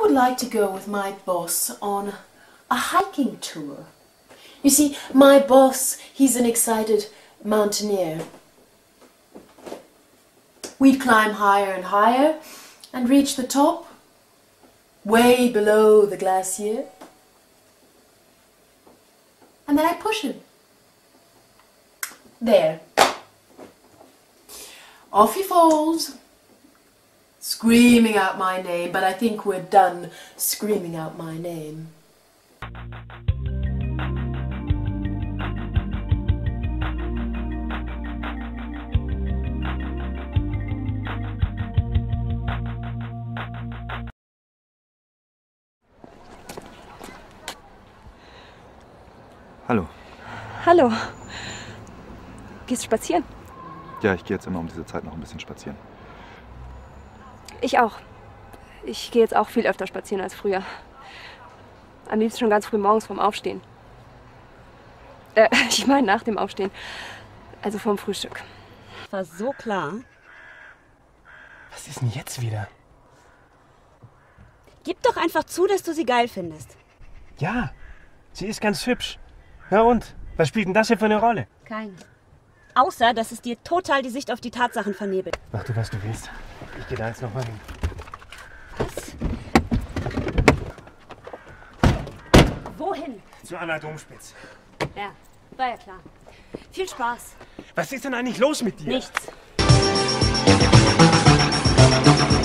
would like to go with my boss on a hiking tour. You see, my boss, he's an excited mountaineer. We'd climb higher and higher and reach the top, way below the glacier. And then I push him. There. Off he falls, screaming out my name, but I think we're done screaming out my name. Hallo. Hallo. Gehst spazieren? Ja, ich gehe jetzt immer um diese Zeit noch ein bisschen spazieren. Ich auch. Ich gehe jetzt auch viel öfter spazieren als früher. Am liebsten schon ganz früh morgens vorm Aufstehen. Ich meine nach dem Aufstehen. Also vorm Frühstück. War so klar. Was ist denn jetzt wieder? Gib doch einfach zu, dass du sie geil findest. Ja, sie ist ganz hübsch. Na und? Was spielt denn das hier für eine Rolle? Keine. Außer, dass es dir total die Sicht auf die Tatsachen vernebelt. Mach du, was du willst. Ich gehe da jetzt noch mal hin. Was? Wohin? Zu Anna Domspitz. Ja, war ja klar. Viel Spaß. Was ist denn eigentlich los mit dir? Nichts.